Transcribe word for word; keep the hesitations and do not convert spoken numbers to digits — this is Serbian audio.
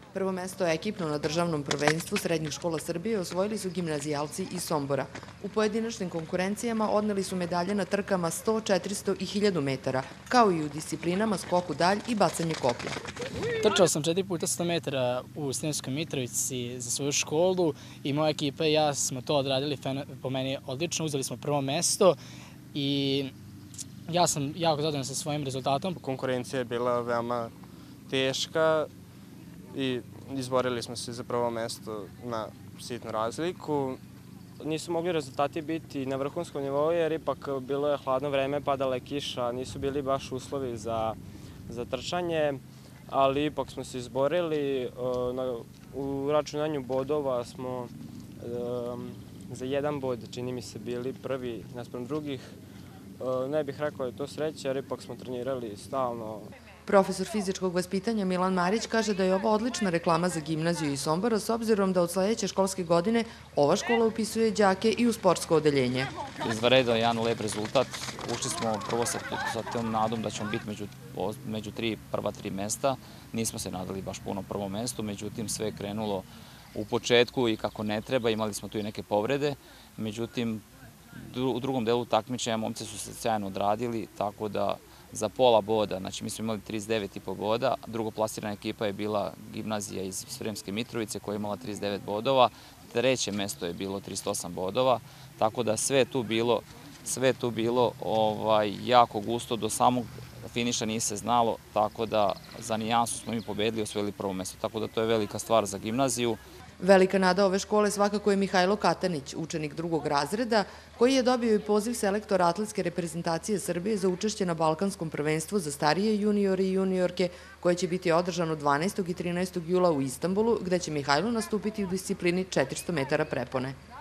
Prvo mesto ekipno na državnom prvenstvu srednjih škola Srbije osvojili su gimnazijalci iz Sombora. U pojedinačnim konkurencijama odneli su medalje na trkama sto, četiristo i hiljadu metara, kao i u disciplinama skok u dalj i bacanje koplja. Trčao sam četiri puta sto metara u Sremskoj Mitrovici za svoju školu i moja ekipa i ja smo to odradili po meni odlično. Uzeli smo prvo mesto i ja sam jako zadovoljan sa svojim rezultatom. Konkurencija je bila veoma teška i izborili smo se za prvo mesto na sitnu razliku. Nisu mogli rezultati biti na vrhunskom nivou jer ipak bilo je hladno vreme, padala je kiša, nisu bili baš uslovi za, za trčanje, ali ipak smo se izborili. U računanju bodova smo za jedan bod, čini mi se, bili prvi naspram drugih. Ne bih rekao da je to sreća, jer ipak smo trenirali stalno. Profesor fizičkog vaspitanja Milan Marić kaže da je ovo odlična reklama za gimnaziju iz Sombora, s obzirom da od sledeće školske godine ova škola upisuje đake i u sportsko odeljenje. Izvanredan jedan lep rezultat. Ušli smo prvo sa tom nadom da ćemo biti među tri, prva tri mesta. Nismo se nadali baš puno prvom mestu, međutim sve je krenulo u početku i kako ne treba. Imali smo tu i neke povrede, međutim u drugom delu takmičenja momci su se sjajno odradili, tako da za pola boda, znači mi smo imali trideset devet i po boda, drugoplasirana ekipa je bila gimnazija iz Sremske Mitrovice koja je imala trideset devet bodova, treće mesto je bilo trideset osam bodova, tako da sve je tu bilo, sve je tu bilo jako gusto, do samog finiša nije se znalo, tako da za nijansu smo mi pobedili i osvojili prvo mesto, tako da to je velika stvar za gimnaziju. Velika nada ove škole svakako je Mihajlo Katanić, učenik drugog razreda, koji je dobio i poziv selektora atletske reprezentacije Srbije za učešće na Balkanskom prvenstvu za starije juniore i juniorke, koje će biti održano dvanaestog i trinaestog jula u Istanbulu, gde će Mihajlo nastupiti u disciplini četiristo metara prepone.